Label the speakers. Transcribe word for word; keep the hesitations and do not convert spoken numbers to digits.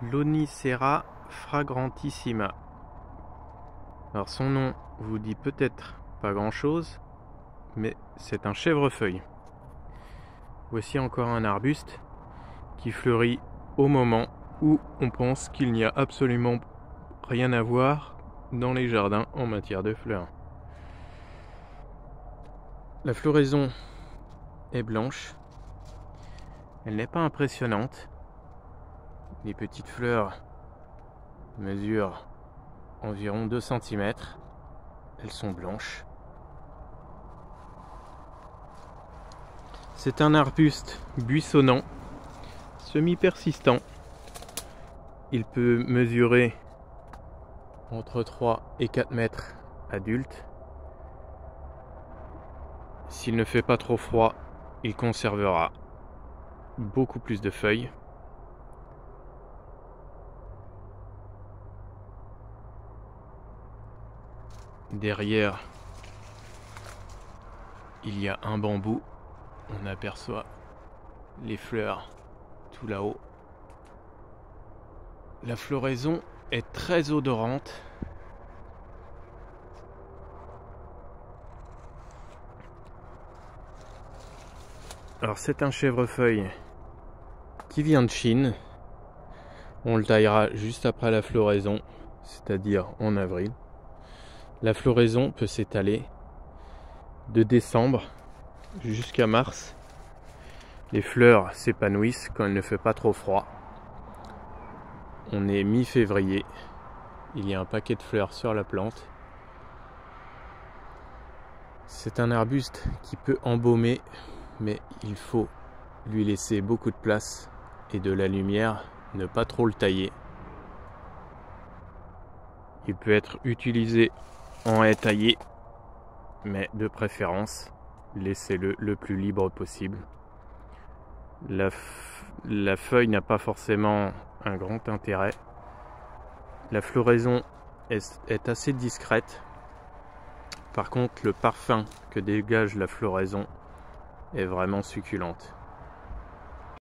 Speaker 1: Lonicera fragrantissima. Alors son nom vous dit peut-être pas grand chose, mais c'est un chèvrefeuille. Voici encore un arbuste qui fleurit au moment où on pense qu'il n'y a absolument rien à voir dans les jardins en matière de fleurs. La floraison est blanche, elle n'est pas impressionnante. Les petites fleurs mesurent environ deux centimètres, elles sont blanches. C'est un arbuste buissonnant, semi-persistant. Il peut mesurer entre trois et quatre mètres adulte. S'il ne fait pas trop froid, il conservera beaucoup plus de feuilles. Derrière, il y a un bambou. On aperçoit les fleurs tout là-haut. La floraison est très odorante. Alors c'est un chèvrefeuille qui vient de Chine. On le taillera juste après la floraison, c'est-à-dire en avril. La floraison peut s'étaler de décembre jusqu'à mars. Les fleurs s'épanouissent quand il ne fait pas trop froid. On est mi-février. Il y a un paquet de fleurs sur la plante. C'est un arbuste qui peut embaumer, mais il faut lui laisser beaucoup de place et de la lumière, ne pas trop le tailler. Il peut être utilisé en haie taillée, mais de préférence, laissez-le le plus libre possible. La, la feuille n'a pas forcément un grand intérêt. La floraison est, est assez discrète. Par contre, le parfum que dégage la floraison est vraiment succulente.